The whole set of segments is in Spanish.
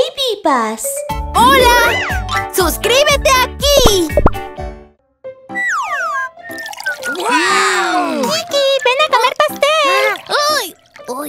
Buzz. ¡Hola! ¡Suscríbete aquí! ¡Wow! ¡Kiki, ven a comer pastel! ¡Uy! ¡Uy!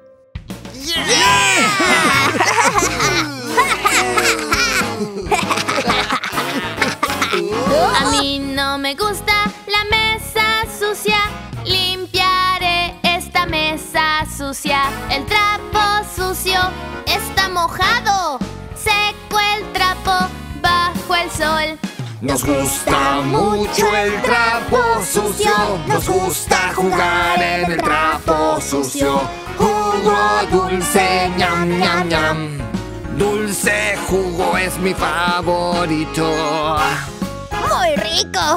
A mí no me gusta la mesa sucia. Limpiaré esta mesa sucia. El trapo sucio está mojado. Seco el trapo bajo el sol. Nos gusta mucho el trapo sucio. Nos gusta jugar en el trapo sucio. Jugo dulce, ñam, ñam, ñam. Dulce jugo es mi favorito. ¡Muy rico!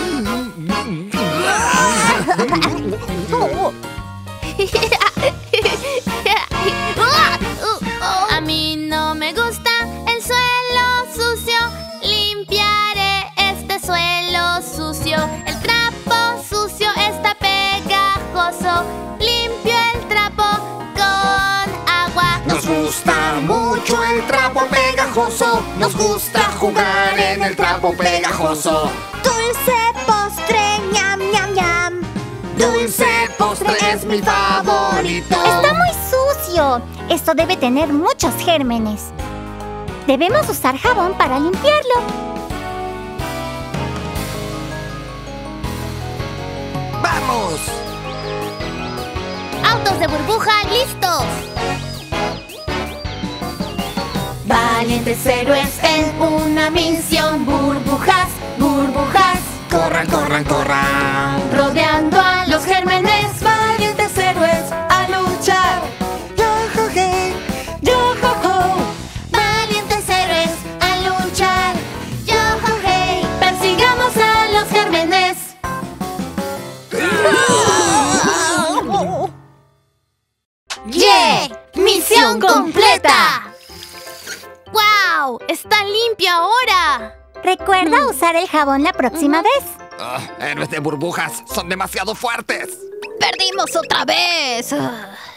A mí no me gusta el suelo sucio. Limpiaré este suelo sucio. El trapo sucio está pegajoso. Limpio el trapo con agua. Nos gusta mucho el trapo pegajoso. Nos gusta jugar en el trapo pegajoso. Dulce postre, ñam, ñam, ñam. Dulce postre es mi favorito. Está muy sucio. Esto debe tener muchos gérmenes. Debemos usar jabón para limpiarlo. ¡Vamos! ¡Autos de burbuja listos! Valientes héroes en una misión. Burbujas, burbujas, ¡Corran, corran, corran! rodeando a los gérmenes. Valientes héroes a luchar. ¡Yo, hey! ¡Yo-ho-ho! Valientes héroes a luchar. ¡Yo-ho-hey! Persigamos a los gérmenes. ¡Yeah! ¡Misión completa! ¡Wow! ¡Está limpio ahora! Recuerda usar el jabón la próxima vez. Héroes de burbujas son demasiado fuertes. ¡Perdimos otra vez!